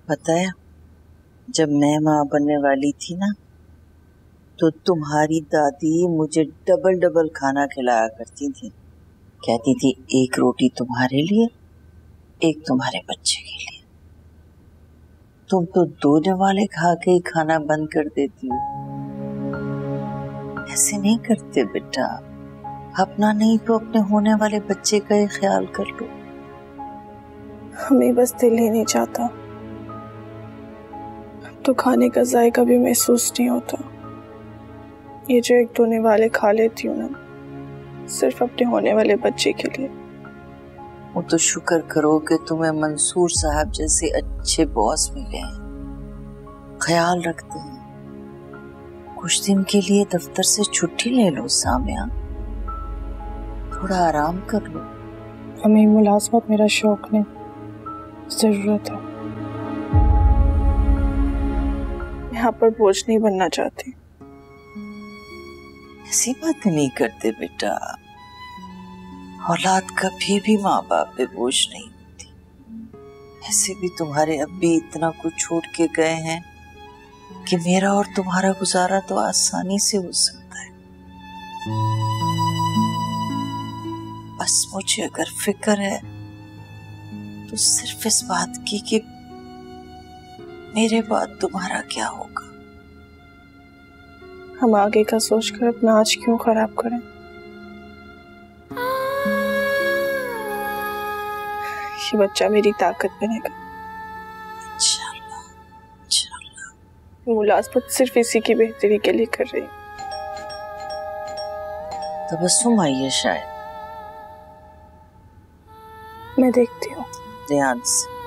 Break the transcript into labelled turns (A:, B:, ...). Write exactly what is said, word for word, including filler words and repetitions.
A: पता है, जब मैं माँ बनने वाली थी ना, तो तुम्हारी दादी मुझे डबल डबल खाना खिलाया करती थी। कहती थी एक रोटी तुम्हारे लिए, एक तुम्हारे बच्चे के लिए। तुम तो दो निवाले खा के ही खाना बंद कर देती हो। ऐसे नहीं करते बेटा, अपना नहीं तो अपने होने वाले बच्चे का ही ख्याल कर लो।
B: हमें बस दिल ही नहीं चाहता, तो खाने का जायका भी महसूस नहीं होता। ये जो एक दो निवाले खा लेती हूँ ना, सिर्फ अपने होने वाले बच्चे के लिए।
A: वो तो शुक्र करो कि तुम्हें मंसूर साहब जैसे अच्छे बॉस मिले हैं, ख्याल रखते हैं। कुछ दिन के लिए दफ्तर से छुट्टी ले लो सामिया, थोड़ा आराम कर लो।
B: हमें मुलाजमत मेरा शौक नहीं, जरूरत है। मैं यहाँ पर बोझ नहीं बनना चाहती।
A: ऐसी बात नहीं करते बेटा, औलाद कभी भी माँ बाप पे बोझ नहीं होती। ऐसे भी तुम्हारे अब्बी इतना कुछ छोड़ के गए हैं कि मेरा और तुम्हारा गुजारा तो आसानी से हो सकता है। बस मुझे अगर फिक्र है तो सिर्फ इस बात की कि मेरे बाद तुम्हारा क्या होगा।
B: हम आगे का सोचकर अपना आज क्यों खराब करें। ये बच्चा मेरी ताकत बनेगा
A: इंशाल्लाह, इंशाल्लाह।
B: मुलाजमत सिर्फ इसी की बेहतरी के लिए कर रही हूँ।
A: तबस्सुम आई है शायद,
B: मैं देखती हूँ
A: ध्यान से।